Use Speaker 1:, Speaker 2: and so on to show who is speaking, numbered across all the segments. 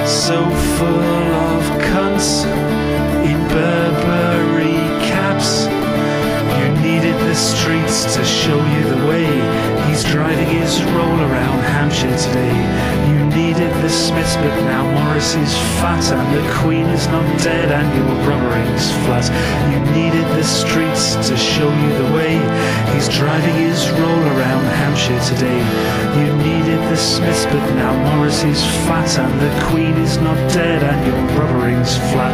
Speaker 1: so full of cunts in Burberry caps. You needed the streets to show you the way. He's driving his roll around Hampshire today. You needed the Smiths, but now Morris is fat, and the Queen is not dead, and your brother-in-law's flat. You needed the streets to show you the way. He's driving his roll around Hampshire today. You needed the Smiths, but now Morris is fat, and the Queen is not dead, and your brother-in-law's flat.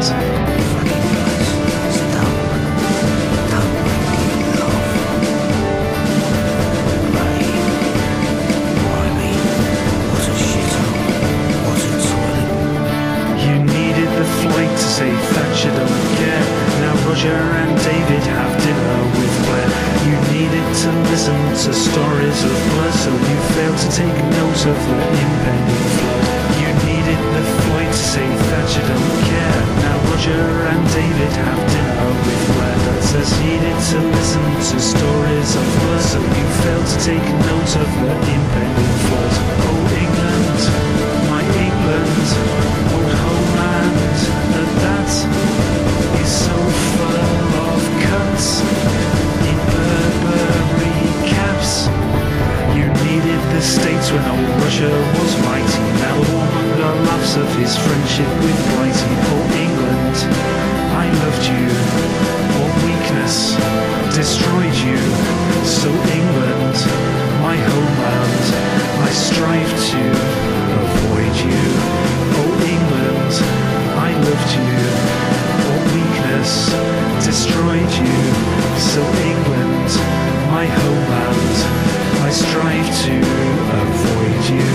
Speaker 1: Say Thatcher don't care. Now Roger and David have dinner with Blair. You needed to listen to stories of blood, so you failed to take note of the impending flood. You needed the Floyd to say Thatcher don't care. Now Roger and David have dinner with Blair. That says needed to listen to stories of blood, so you failed to take note of the impending flood. Oh England, my England, old homeland, that is so full of cunts in Burberry caps. You needed the States when old Russia was mighty. Now Warmonger laughs of his friendship with Blighty. Oh England, I loved you. All weakness destroyed you. So England, my homeland, I strive to avoid you. Oh England, I loved you. All weakness destroyed you. So England, my homeland, I strive to avoid you.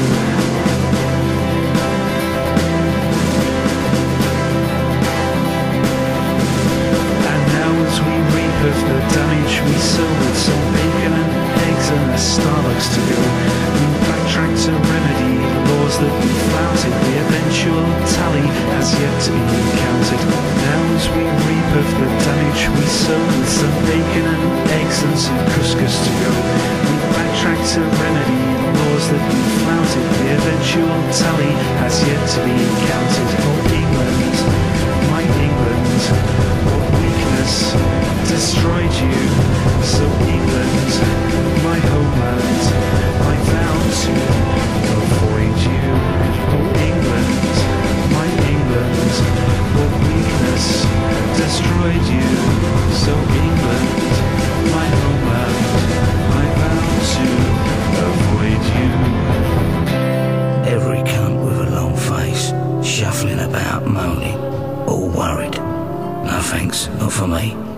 Speaker 1: And now as we reap of the damage we sow, with some bacon and eggs and a Starbucks to go, we backtrack to remedy laws that we flouted. The eventual tally has yet to be counted. Now as we reap of the damage we sow, with some bacon and eggs and some couscous to go, we backtrack to remedy laws that we flouted. The eventual tally has yet to be counted. Oh England, my England, what weakness destroyed you. So England, my homeland, I vow to avoid you. Oh England, my England, what weakness destroyed you. So England, my homeland, I vow to avoid you.
Speaker 2: Every cunt with a long face, shuffling about moaning, all worried. No thanks, not for me.